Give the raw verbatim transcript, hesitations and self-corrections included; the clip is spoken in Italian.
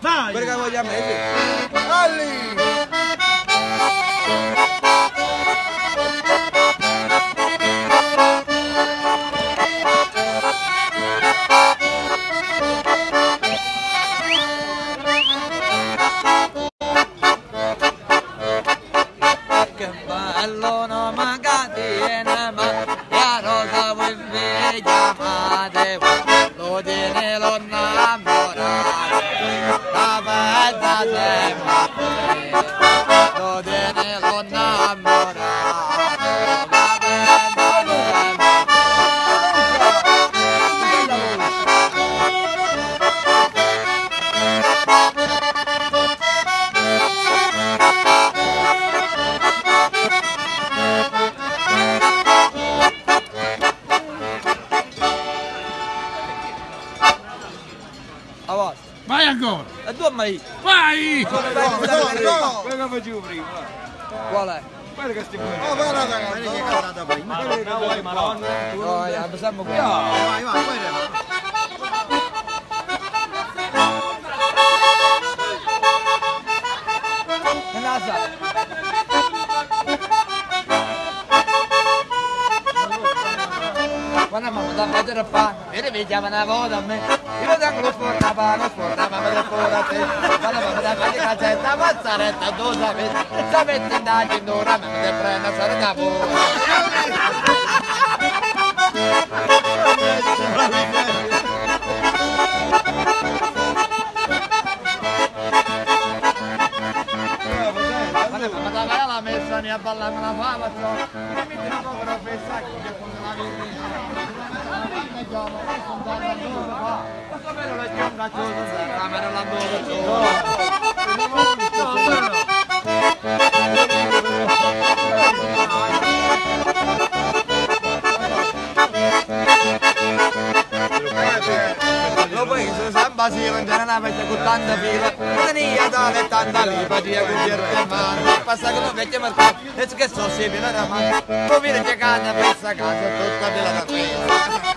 Dai! Perché vogliamo mettere? Alli! Che bello no magari ma la rosa vuoi chiamate lo tiene lo innamorare la bella sembra lo tiene lo innamorare la bella a voi. Vai ancora! E tu mai? Vai! Quello facevo prima. Qual è? Guarda che stiamo. Oh, guarda che è cantata prima. No, vuoi Madonna? No, ya, siamo qui. Vai, vai, vai. E nasa? Quando mamma da vedere fa, vedi mi chiama una volta a me. Io tengo lo sport a pane, lo sport a mamma del cuore a te. Quando mamma da vedere cazzetta, mazzaretta, tu sapete. Sapete indagini d'ora, mamma del prena, sarà da voi. Ma da vai alla messa ne a ballare una fava, mi metti una povera festa che con la vita. Questo vero lo stiamo facendo, la mera dopo che sono San Basile, in generale avete con tanta fila, tenia tale tanta lipa di aggugliare in mano, passa che non vecchio mercato, e che so si viene da mano, poi viene giocando a questa casa tutta villa da fila.